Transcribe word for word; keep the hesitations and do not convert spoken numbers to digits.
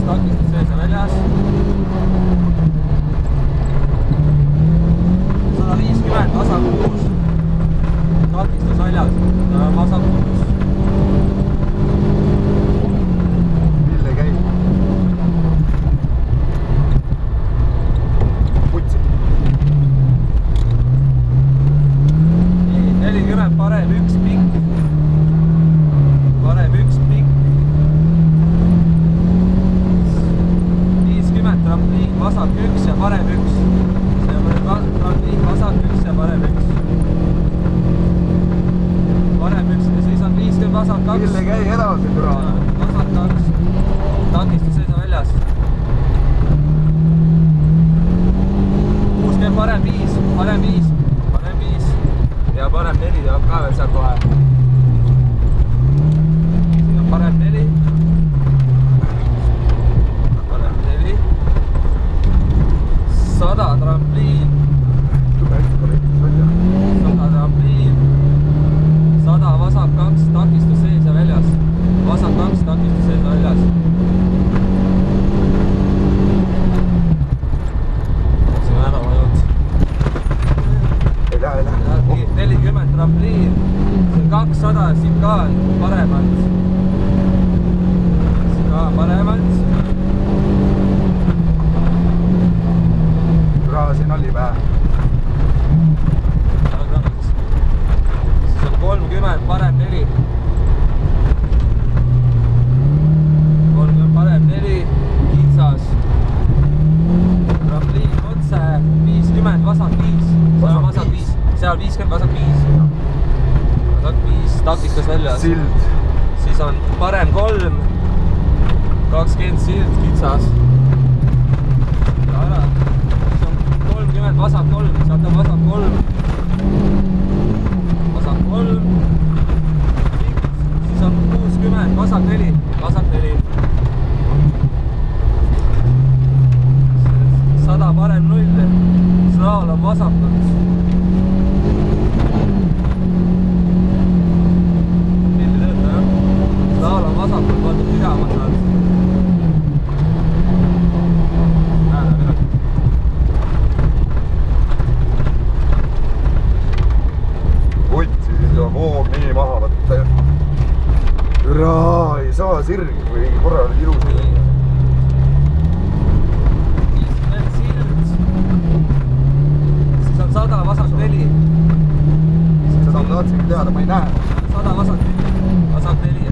takistus sees ja väljas. sada viiskümmend, vasak kuus. Takistus väljas, vasak kuus. Mille käib? Putsi. nelikümmend, parem üks pikk. Parem üks pikk. viiskümmend, trampliin, vasak üks ja parem üks. Trampliin, vasak üks ja parem üks. Parem üks ja siis on viiskümmend, vasak kaks. Mille käi edasi, türa? Vasak kaks. Takistus seisa väljas. kuuskümmend, parem viis, parem viis, parem viis. Ja parem neli tuleb ka veel seal kohe. Siin on parem neli. Parem neli. sada trampliin. sada trampliin. sada vasak kaks, takistus sees ja väljas. Vasak kaks, takistus sees ja väljas. Siin on ära vajunud. Ei lähe, ei lähe. nelikümmend trampliin. See on kakssada, siin ka paremalt. Siin ka paremalt. Türa, siin oli vähe. Siis on kolmkümmend, parem neli. kolmkümmend, parem neli. Kitsas. Trampliin otse. viiskümmend, vasak viis. Seal on vasak viis. Seal viiskümmend, vasak viis. Vasak viis, takistus väljas. Sild. Siis on parem kolm. kakskümmend sild, kitsas. Ära. Siis on kolmkümmend, vasak kolm. Sealt on vasak kolm. Vasak kolm. Siis on kuuskümmend, vasak neli. Vasak neli. sada parem null. Straal on vasakult. Pilli tööta, jah? Straal on vasakult, vaatad pidama saad. Näe, näe, näe. Putsi, siis tuleb hoog nii maha võtta. Türa, ei saa sirgi, kui korra oli ilus. sada vasak neli. Seda ma tahtsingi teada, ma ei näe. sada vasak neli. Vasak neli.